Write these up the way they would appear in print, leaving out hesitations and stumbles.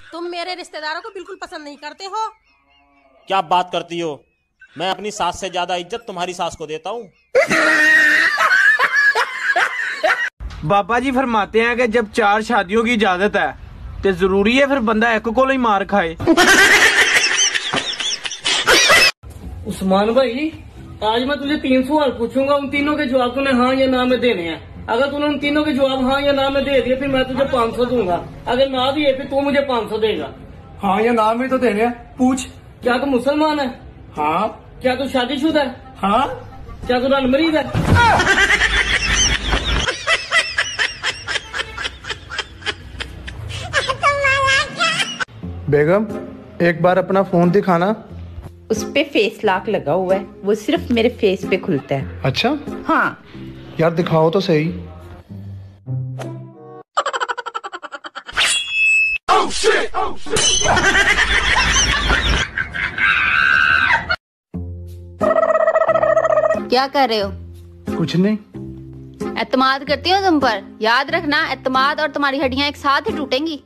तुम मेरे रिश्तेदारों को बिल्कुल पसंद नहीं करते हो। क्या बात करती हो? मैं अपनी सास से ज्यादा इज्जत तुम्हारी सास को देता हूँ। बाबा जी फरमाते हैं कि जब 4 शादियों की इजाजत है तो जरूरी है फिर बंदा एक को ही मार खाए। उस्मान भाई, आज मैं तुझे 3 सवाल पूछूंगा, उन तीनों के जवाब तूने हाँ या ना में देने हैं। अगर तूने उन तीनों के जवाब हाँ या ना में दे दिए फिर मैं तुझे 500 दूंगा, अगर ना दिए फिर तू मुझे 500 देगा। हाँ या ना में तो देने हैं। पूछ। क्या तू मुसलमान है? हाँ। क्या तू शादीशुदा है? हाँ। क्या तू रनमरीज है? बेगम, एक बार अपना फोन दिखाना। उस पे फेस लॉक लगा हुआ है, वो सिर्फ मेरे फेस पे खुलता है। अच्छा? हाँ। यार दिखाओ तो सही। क्या कर रहे हो? कुछ नहीं। एतमाद करती हो तुम पर, याद रखना एतमाद और तुम्हारी हड्डियां एक साथ ही टूटेंगी।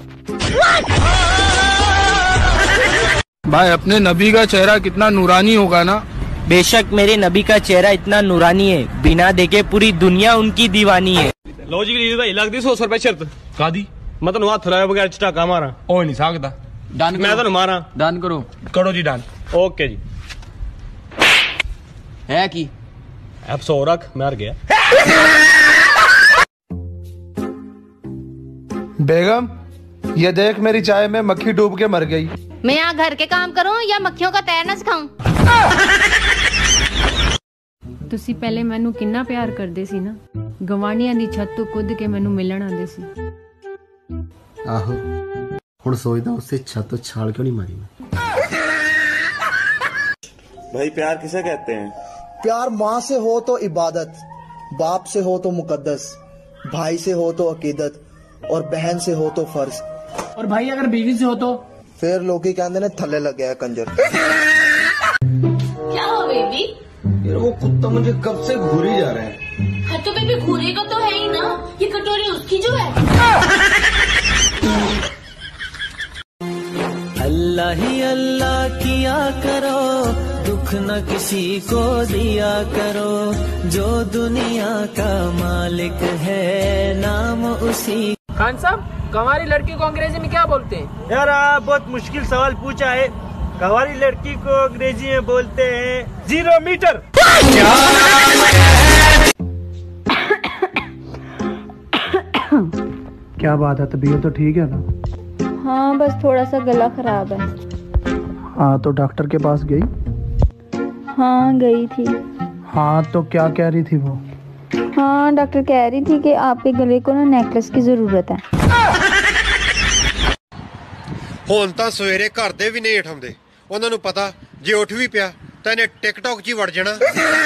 भाई, अपने नबी का चेहरा कितना नूरानी होगा ना। बेशक मेरे नबी का चेहरा इतना नूरानी है, बिना देखे पूरी दुनिया उनकी दीवानी है। लो जी भाई, लग दी 100 रुपए शर्त का दी। मैं तो हाथ लाया बगैर चटाका मारा हो नहीं सकता। डन मैं तो मारा। डन करो। करो जी डन। ओके जी। है की अब 100 रख, मैं हार गया। बेगम, ये देख मेरी चाय में मक्खी डूब के मर गई। मैं यहाँ घर के काम करूँ या मक्खियों का तैरना सिखाऊं? ਤੁਸੀਂ ਪਹਿਲੇ ਮੈਨੂੰ ਕਿੰਨਾ ਪਿਆਰ ਕਰਦੇ ਸੀ ਨਾ, ਗਵਾਂਢੀਆਂ ਦੀ ਛੱਤ ਤੋਂ ਕੁੱਦ ਕੇ ਮੈਨੂੰ ਮਿਲਣ ਆਉਂਦੇ ਸੀ। ਆਹੋ, ਹੁਣ ਸੋਚਦਾ ਉਸੇ ਛੱਤ ਤੋਂ ਛਾਲ क्यों नहीं मारी मैं। भाई प्यार किसे कहते हैं? प्यार माँ से हो तो इबादत, बाप से हो तो मुकद्दस, भाई से हो तो अकीदत और बहन से हो तो फर्ज, और भाई अगर बीवी से हो तो फिर लोग ही कहते ने थल्ले लग गया कंजर। क्या हो बेबी? यार वो कुत्ता मुझे कब से घूरी जा रहा है। हाँ तो बेबी घूरेगा तो है ही ना, ये कटोरी उसकी जो है। अल्लाह ही अल्लाह किया करो, दुख न किसी को दिया करो, जो दुनिया का मालिक है नाम उसी। खान साहब, कंवारी लड़की को अंग्रेजी में क्या बोलते हैं? यार आप बहुत मुश्किल सवाल पूछा है। कंवारी लड़की को अंग्रेजी में बोलते हैं 0 मीटर। क्या बात है, तबीयत तो ठीक है ना? हाँ, बस थोड़ा सा गला खराब है। हाँ, तो डॉक्टर के पास गई? हाँ, गई थी। हाँ, तो क्या कह रही थी वो? हाँ, डॉक्टर कह रही थी कि आपके गले को ना नेकलेस की जरूरत है। ਹੁਣ ਤਾਂ ਸਵੇਰੇ ਘਰ ਦੇ ਵੀ ਨਹੀਂ ਉਠਾਉਂਦੇ, ਉਹਨਾਂ ਨੂੰ ਪਤਾ ਜੇ ਉੱਠ ਵੀ ਪਿਆ ਤਾਂ ਇਹਨੇ ਟਿਕਟੌਕ 'ਚ ਹੀ ਵੜ ਜਾਣਾ।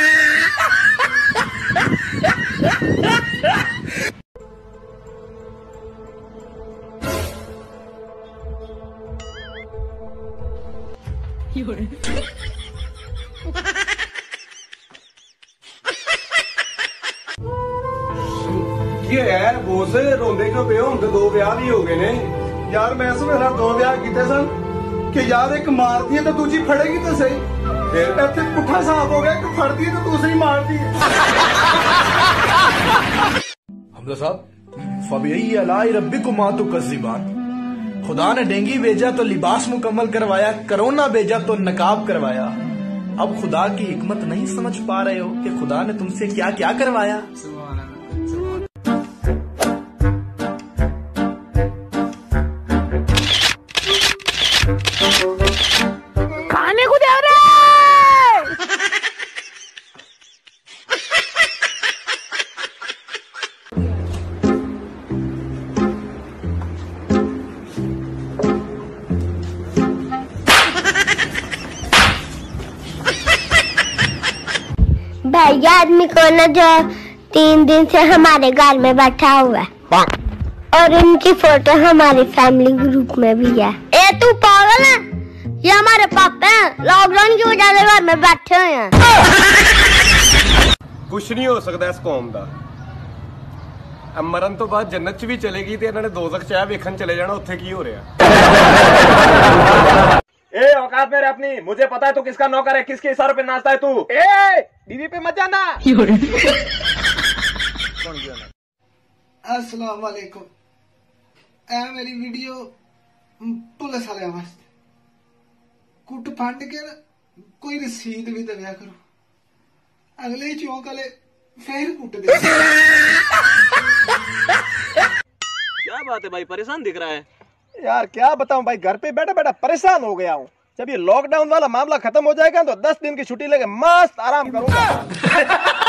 ये है बोस, रोंदे क्यों पे हो? हम तो 2 ब्याह भी हो गए ने यार। मैं सवेरा 2 ब्याह किए सन कि यार एक मारती है तो दूसरी फड़ेगी तो सही। फिर इतने पुट्ठा साफ हो गया कि फड़ती है तो दूसरी मारती है। हमजा साहब, फबिय्यी अलाई रब्बिकुमा तुकज़्ज़िबान। खुदा ने डेंगी भेजा तो लिबास मुकम्मल करवाया, कोरोना भेजा तो नकाब करवाया। अब खुदा की हिकमत नहीं समझ पा रहे हो कि खुदा ने तुमसे क्या क्या करवाया। खाने को दे रहे। भैया आदमी को ना जो 3 दिन से हमारे घर में बैठा हुआ है और उनकी फोटो हमारे फैमिली ग्रुप में भी है। ए तू पागल है? ये हमारे पापा हैं, लॉकडाउन की वजह से घर में बैठे हुए हैं। कुछ नहीं हो सकता इस कौम का। मरण तो बाद जन्नत च भी चलेगी ते इन्होंने दोज़ख च वेखन चले जाना उत्थे की हो रहा। ए औकात में अपनी, मुझे पता है तू किसका नौकर है, किसके इशारों पे नाचता है तू। ए बीवी पे मत जाना। अस्सलाम वालेकुम। ए मेरी वीडियो पुलिस वाले वास्ते कुट फंड के ना कोई रसीद भी दविया करो, अगले ही चौंक वाले फिर कुट दे। क्या बात है भाई, परेशान दिख रहा है। यार क्या बताऊं भाई, घर पे बैठा बैठा परेशान हो गया हूँ। जब ये लॉकडाउन वाला मामला खत्म हो जाएगा तो 10 दिन की छुट्टी लेके मस्त आराम करूंगा।